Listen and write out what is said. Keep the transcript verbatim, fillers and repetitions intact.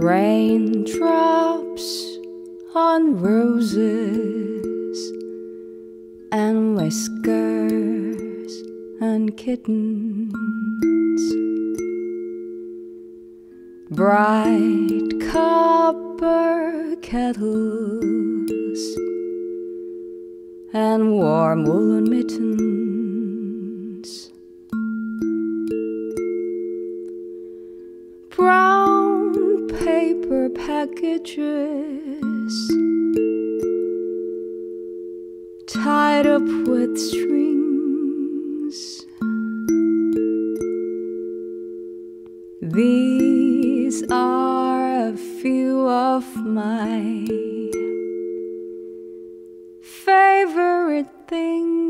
Raindrops on roses and whiskers and kittens, bright copper kettles and warm woolen mittens, brown paper packages tied up with strings. These are a few of my favorite things.